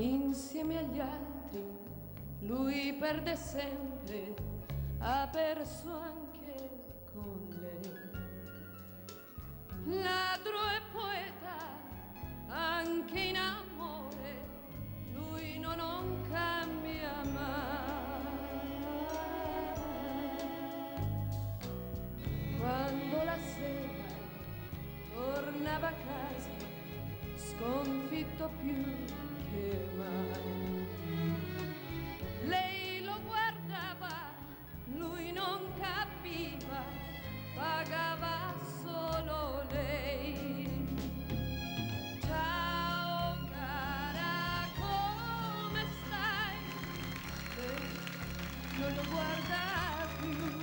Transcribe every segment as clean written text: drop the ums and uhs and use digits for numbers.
insieme agli altri lui perde sempre, ha perso anche con lei. Ladro e poeta, anche in amore, lui non cambia mai. Quando la sera tornava a casa, sconfitto più che mai, lei lo guardava, lui non capiva, pagava solo lei. Ciao cara, come stai? Lei non lo guarda più.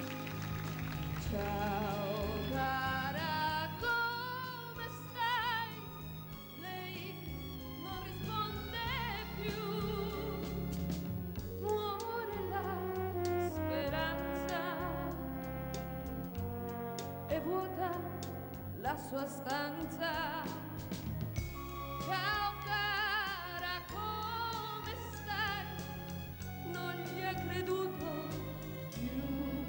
Ciao cara, come stai? Lei non risponde più. Muore la speranza e vuota la sua stanza. Ciao cara, come stai? Non gli è creduto più.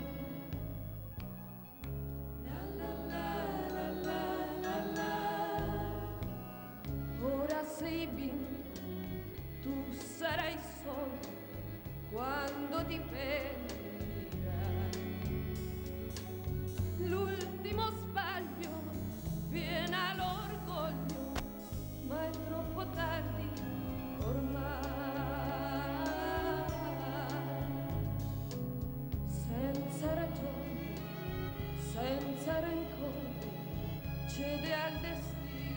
Ora sei bimbo, tu sarai solo quando ti pentirai. L'ultimo sbaglio piena l'orgoglio, ma è troppo tardi ormai. Senza ragione, senza rancore, cede al destino.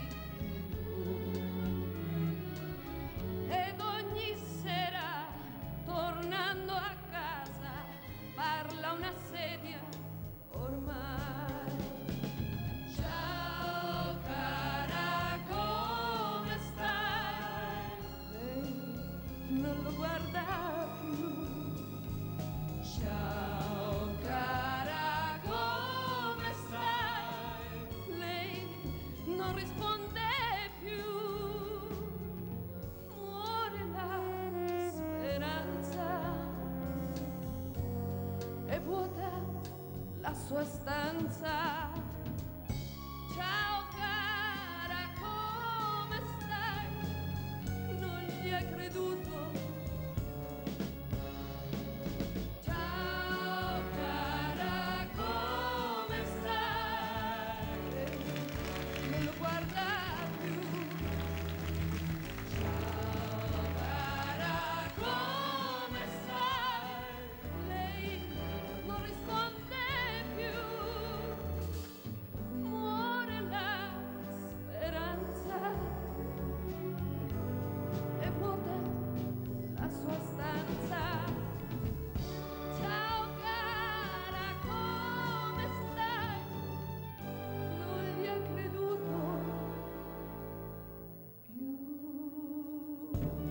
Ed ogni sera, tornando a casa, parla una sedia ormai. Ciao cara, come stai? Lei non lo guarda più. Ciao cara, come stai? Lei non risponde più. Muore la speranza e vuota la sua stanza. Ciao cara, come stai? Non gli è creduto. Ciao cara, come stai? Non lo guarda più. Ciao cara, come stai? Lei non risponde più. Muore la speranza e vuota la sua stanza. Ciao cara, come stai? Non gli ha creduto più.